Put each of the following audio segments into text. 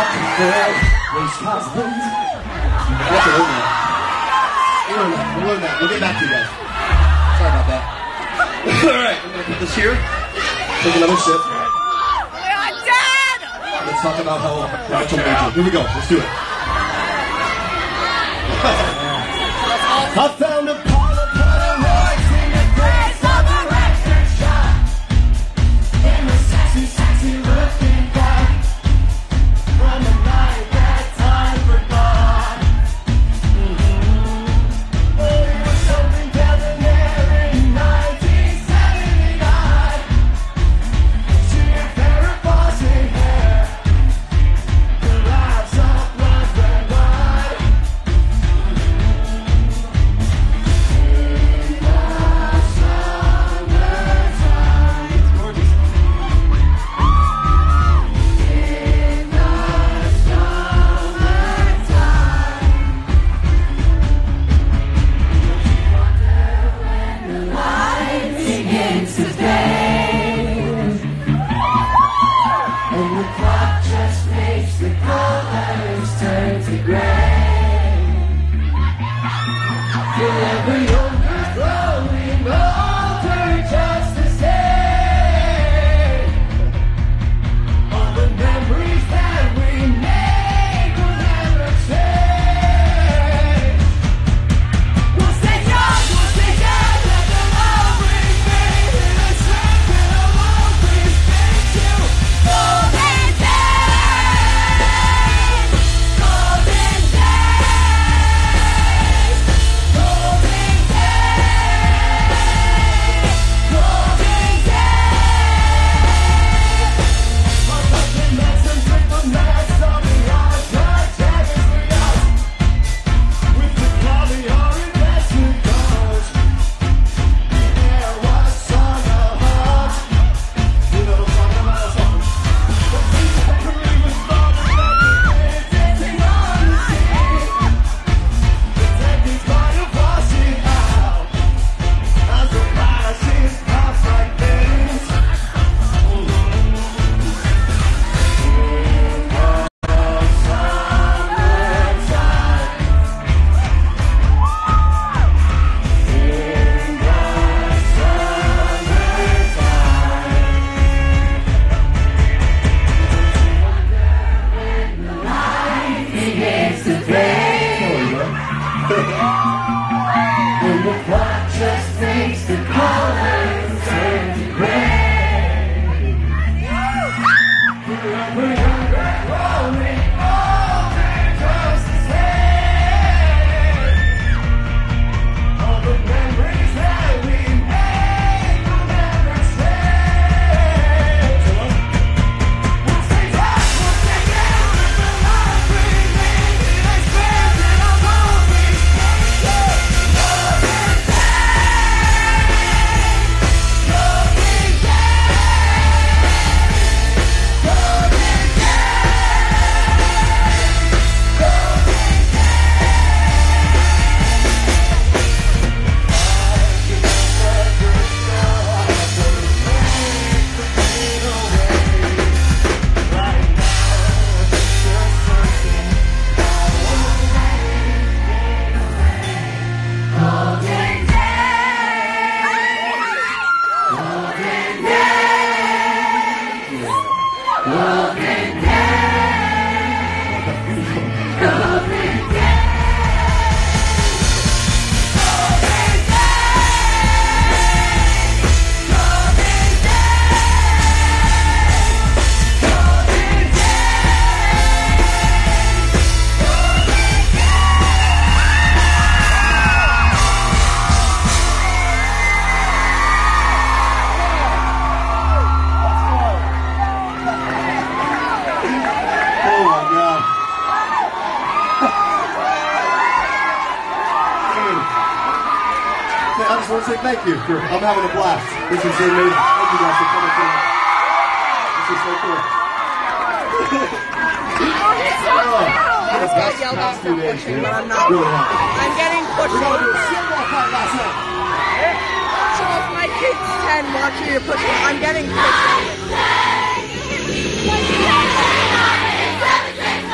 husband. You have to learn that. We'll learn that. We'll get back to you guys. Sorry about that. Alright, I'm going to put this here. Take another sip. I'm dead! Let's talk about how Rachel made you. Here we go. Let's do it. I found a Paula Polaroids in the face of a record shop. In the sassy, sexy looking back from a night that time forgot. Oh, it was something debonair in 1979. She had very bossy hair, the lights of blood red wine. I just want to say thank you. I'm having a blast. This is amazing. Thank you guys for coming tonight. This is so cool. I just got yelled at for pushing, but I'm not. I'm getting pushed. So if my kid's 10 watching you push me, I'm getting pushed.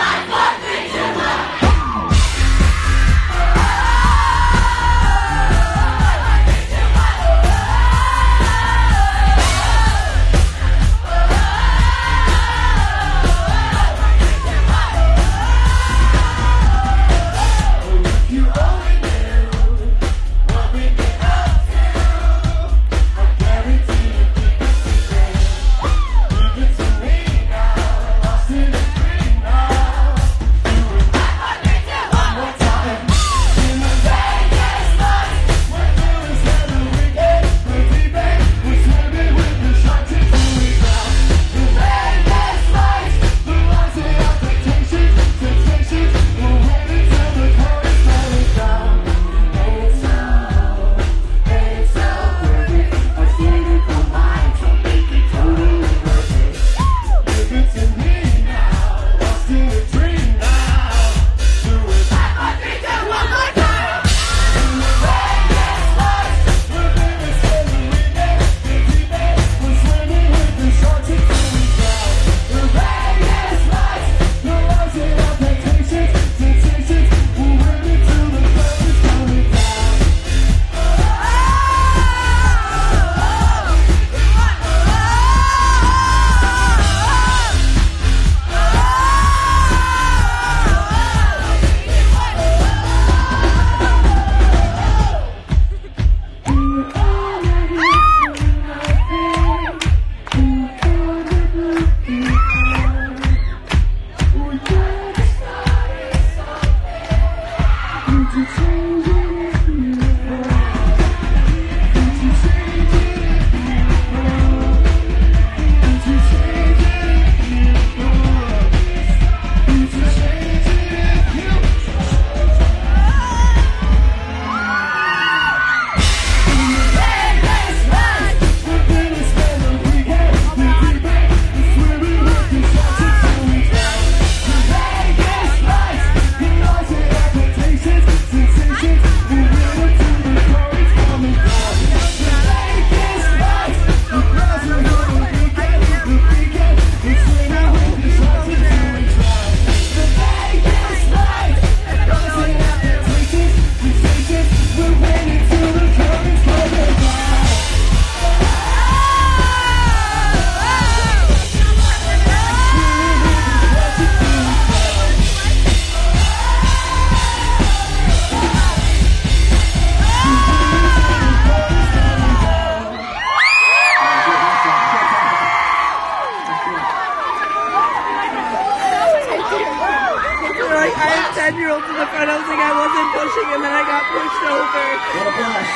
like, I have 10-year-olds in the front. I was like, I wasn't pushing, and then I got pushed over. What a blast.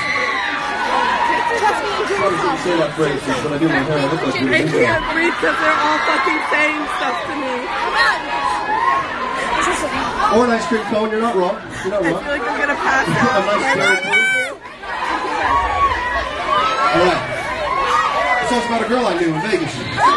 Sorry to say that phrase, but I do my hair. I look like you. I can't breathe because they're all fucking saying stuff to me. Or an ice cream cone, you're not wrong. You're not I wrong. feel like I'm gonna pass A out. nice cherry cone. Alright. This song's about a girl I knew in Vegas.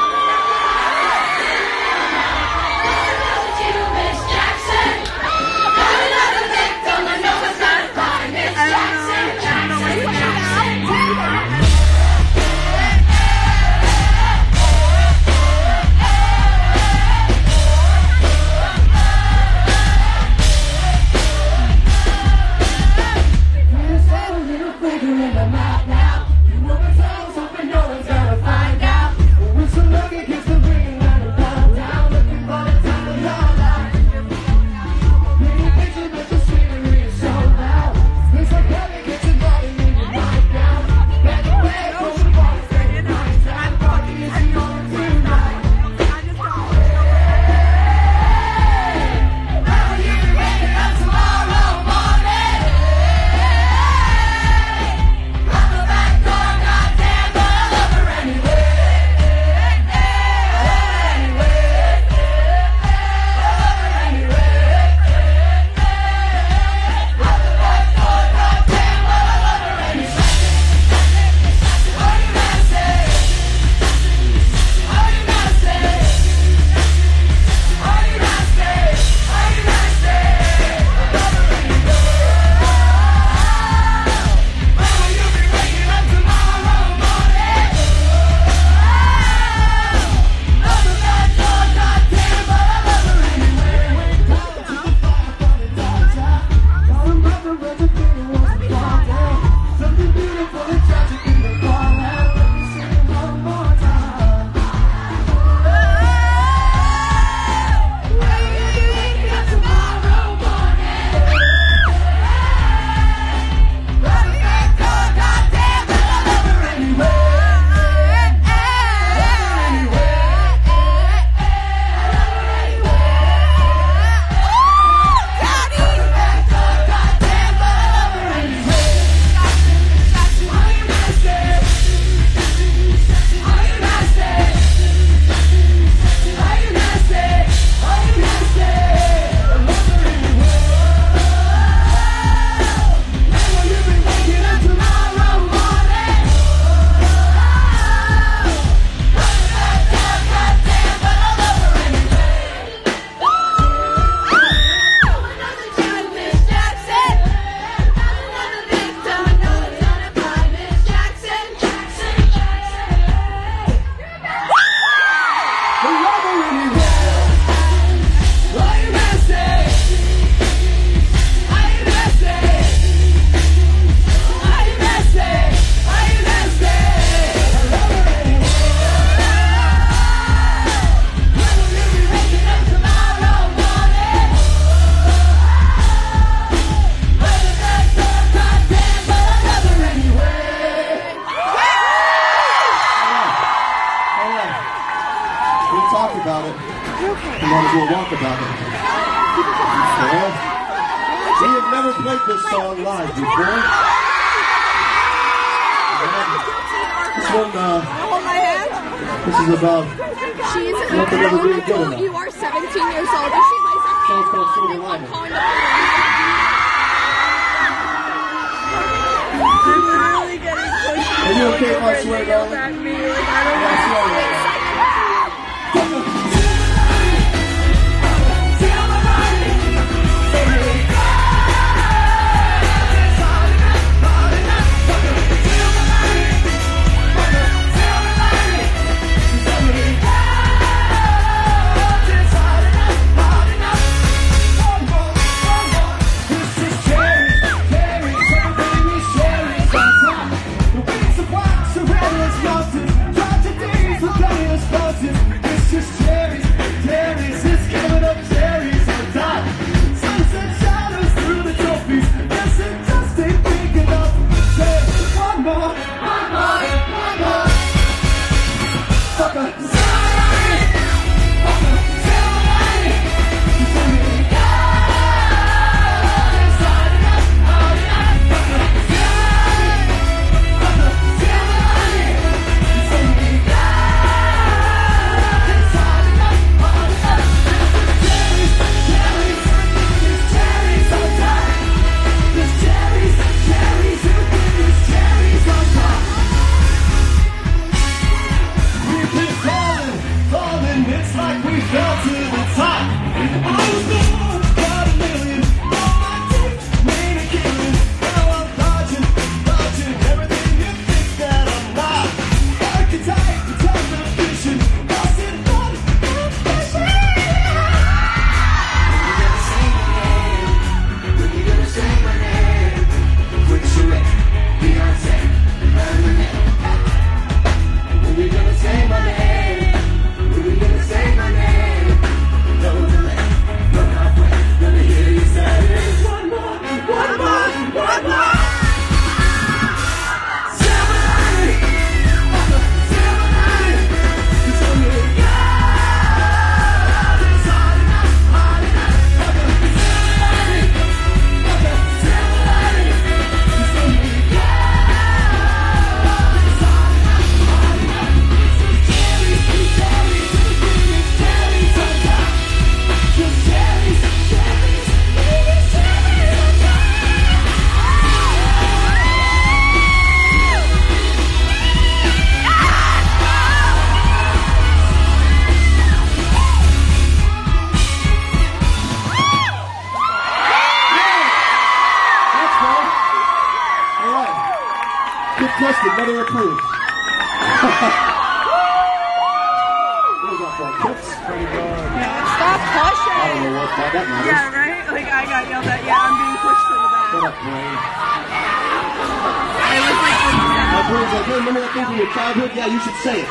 About it. You might as well walk about it. Okay. We have never played this song live before. This one, Hold my hand. this is about She's nothing ever being good enough. you are 17 years old. If she plays a Song's called piano, Silver I'm Lining. calling the police. I'm literally getting pushed. Are you okay if I swear, darling? At me. Like, I don't I swear, darling. Surrounded us, mountains, tragedies, Mother approved. What was that for? Kips? Stop pushing. I don't know what that matters. Yeah, right? Like I got yelled at. Yeah, I'm being pushed to the back. Shut up, Blaine. It was like when you said My brother's like, hey, remember that thing from your childhood? Yeah, you should say it.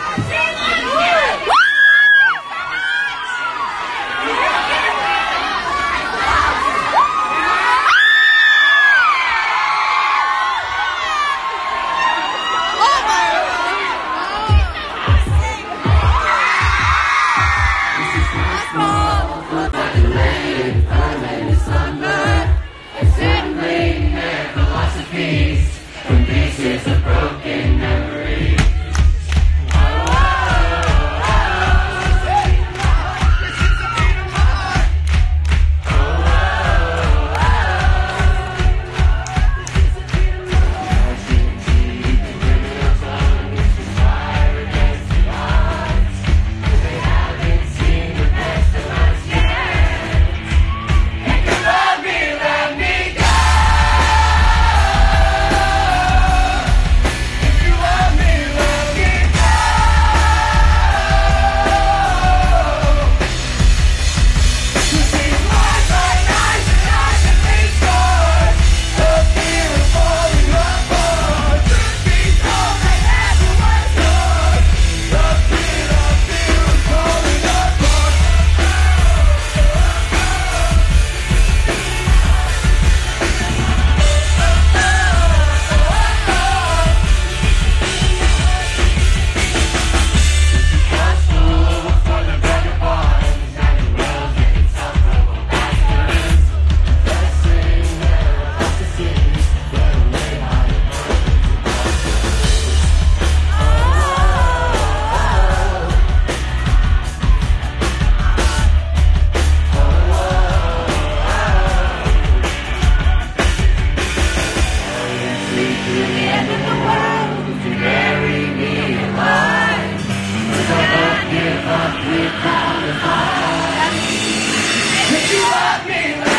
If you love me,